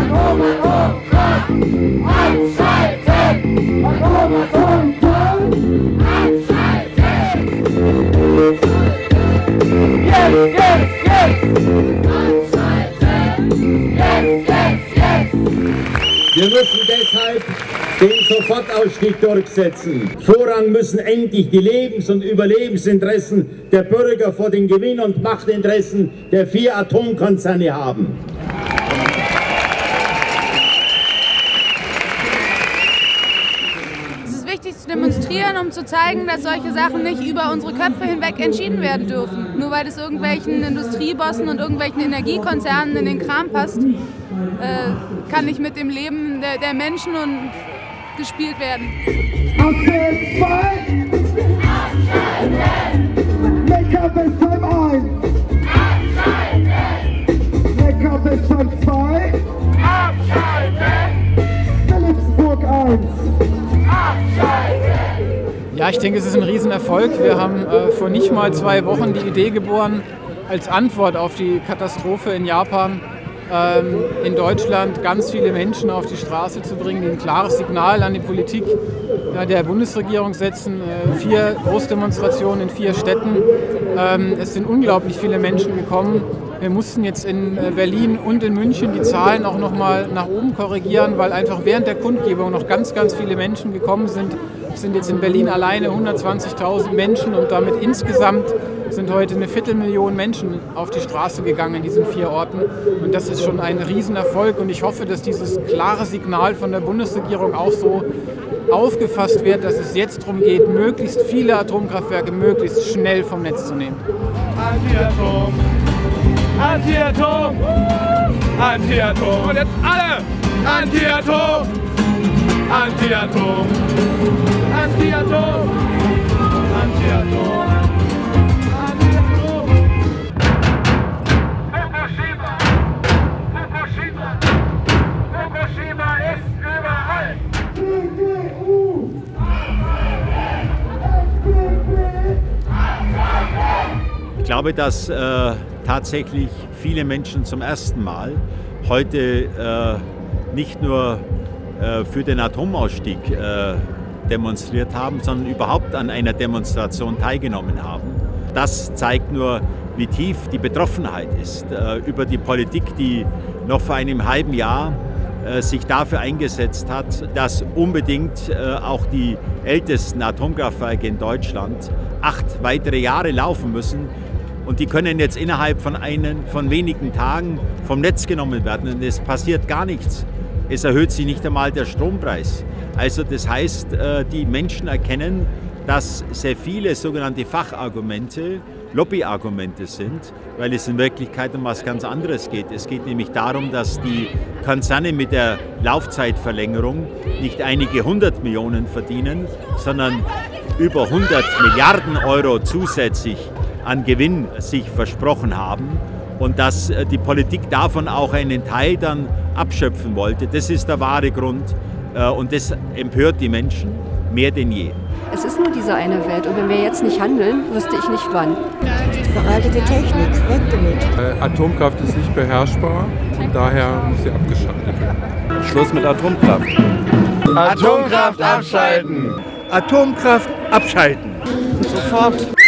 Wir müssen deshalb den Sofortausstieg durchsetzen. Vorrang müssen endlich die Lebens- und Überlebensinteressen der Bürger vor den Gewinn- und Machtinteressen der 4 Atomkonzerne haben. Es ist wichtig zu demonstrieren, um zu zeigen, dass solche Sachen nicht über unsere Köpfe hinweg entschieden werden dürfen. Nur weil es irgendwelchen Industriebossen und irgendwelchen Energiekonzernen in den Kram passt, kann nicht mit dem Leben der Menschen und gespielt werden. Auf jeden Fall! Make-up ist Time 1! Make-up ist Time 2! Philipsburg 1! Ja, ich denke, es ist ein Riesenerfolg. Wir haben vor nicht mal 2 Wochen die Idee geboren, als Antwort auf die Katastrophe in Japan in Deutschland ganz viele Menschen auf die Straße zu bringen, die ein klares Signal an die Politik der Bundesregierung setzen. 4 Großdemonstrationen in 4 Städten. Es sind unglaublich viele Menschen gekommen. Wir mussten jetzt in Berlin und in München die Zahlen auch noch mal nach oben korrigieren, weil einfach während der Kundgebung noch ganz viele Menschen gekommen sind. Es sind jetzt in Berlin alleine 120.000 Menschen und damit insgesamt sind heute eine Viertelmillion Menschen auf die Straße gegangen in diesen 4 Orten. Und das ist schon ein Riesenerfolg. Und ich hoffe, dass dieses klare Signal von der Bundesregierung auch so aufgefasst wird, dass es jetzt darum geht, möglichst viele Atomkraftwerke möglichst schnell vom Netz zu nehmen. Anti-Atom! Anti-Atom! Anti-Atom! Und jetzt alle! Anti-Atom! Anti-Atom! Anti-Atom! Anti-Atom! Fukushima ist überall! Ich glaube, dass tatsächlich viele Menschen zum ersten Mal heute nicht nur für den Atomausstieg demonstriert haben, sondern überhaupt an einer Demonstration teilgenommen haben. Das zeigt nur, wie tief die Betroffenheit ist über die Politik, die noch vor einem halben Jahr sich dafür eingesetzt hat, dass unbedingt auch die ältesten Atomkraftwerke in Deutschland 8 weitere Jahre laufen müssen. Und die können jetzt innerhalb von wenigen Tagen vom Netz genommen werden. Und es passiert gar nichts. Es erhöht sich nicht einmal der Strompreis. Also das heißt, die Menschen erkennen, dass sehr viele sogenannte Fachargumente Lobbyargumente sind, weil es in Wirklichkeit um was ganz anderes geht. Es geht nämlich darum, dass die Konzerne mit der Laufzeitverlängerung nicht einige 100 Millionen verdienen, sondern über 100 Milliarden Euro zusätzlich an Gewinn sich versprochen haben und dass die Politik davon auch einen Teil dann abschöpfen wollte. Das ist der wahre Grund und das empört die Menschen mehr denn je. Es ist nur diese eine Welt und wenn wir jetzt nicht handeln, wüsste ich nicht wann. Veraltete Technik, weg damit. Atomkraft ist nicht beherrschbar und daher muss sie abgeschaltet werden. Schluss mit Atomkraft. Atomkraft abschalten! Atomkraft abschalten! Sofort!